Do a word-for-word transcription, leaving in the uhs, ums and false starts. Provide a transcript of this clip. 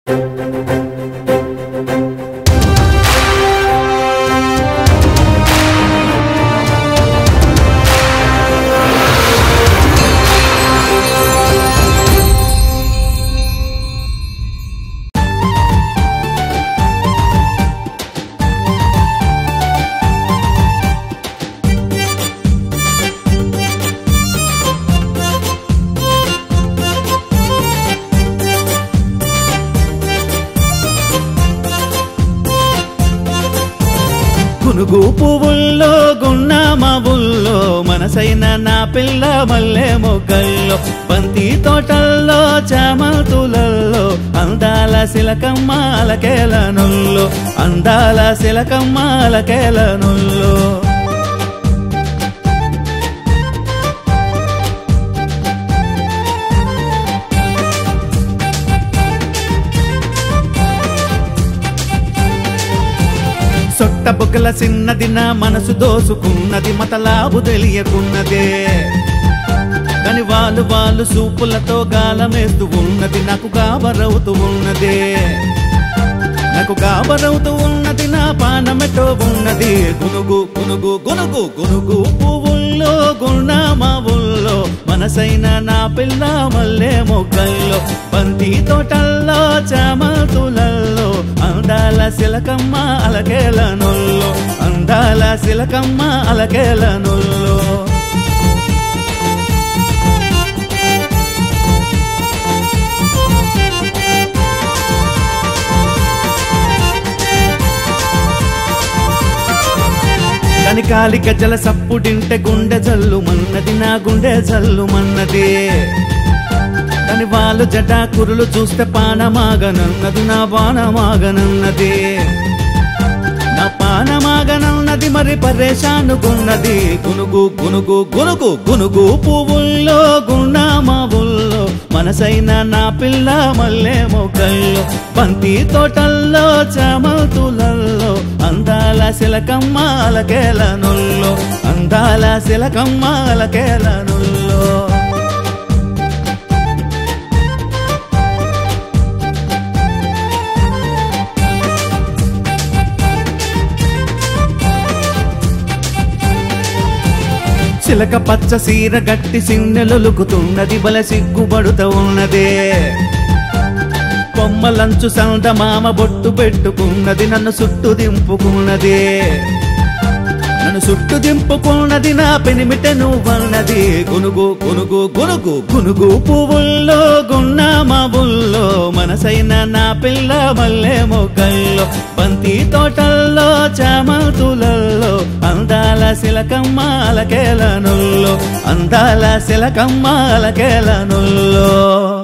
గునుగు పువ్వుల్లో గున్న మావుల్లో మనసైన నా పిల్ల మల్లె మొగ్గల్లో బంతి తోటల్లో చామంతులల్లో అందాల శిలకమ్మ అలకేలనుల్లో అందాల శిలకమ్మ అలకేలనుల్లో సొట్ట బొగ్గల చిన్నది నా మనసు దోసుకున్నది మతలాబు తెలియకున్నదే కాని వాళ్ళు వాళ్ళు సూపులతో గాలమేస్తూ ఉన్నది నాకు గాబరవుతూ ఉన్నదే నాకు గాబరవుతూ ఉన్నది నా పానమెటో ఉన్నది గునుగు గునుగు గునుగు గునుగు పువ్వుల్లో గున్న మావుల్లో మనసైన నా పిల్ల మల్లె మొగ్గల్లో బంతి తోటల్లో చామంతులల్లో అందాల శిలకమ్మ అలకేలనుల్లో అందాల శిలకమ్మ అలకేలనుల్లో కనికాలి గజ్జల సప్పుడింటే గుండె జల్లు మన్నది నా గుండె జల్లు మన్నది కాని వాళ్ళు జటా కురులు చూస్తే పానమాగనన్నది నా పానమాగనన్నది నా పానమాగనన్నది మరి పరేషానుకున్నది గునుగు గునుగు గునుగు గునుగు పువ్వుల్లో గున్న మావుల్లో మనసైన నా పిల్ల మల్లె మొగ్గల్లో బంతి తోటల్లో చామంతులల్లో అందాల శిలకమ్మ అలకేలనుల్లో అందాల శిలకమ్మ అలకేలనుల్లో చిలక పచ్చ సీర గట్టి సిన్నెలొలుకుతున్నది బల సిగ్గుబడుతూ ఉన్నదే కొమ్మలంచు సందమామ బొట్టు పెట్టుకున్నది నన్ను సుట్టు దింపుకున్నది నన్ను సుట్టు దింపుకున్నది నా పెనిమిట నువ్వన్నది గునుగు గునుగు గునుగు గునుగు పువ్వుల్లో గున్న మావుల్లో మనసైన నా పిల్ల మల్లె మొగ్గల్లో బంతి తోటల్లో చామంతులల్లో అందాల శిలకమ్మ అలకేలనుల్లో అందాల శిలకమ్మ అలకేలనుల్లో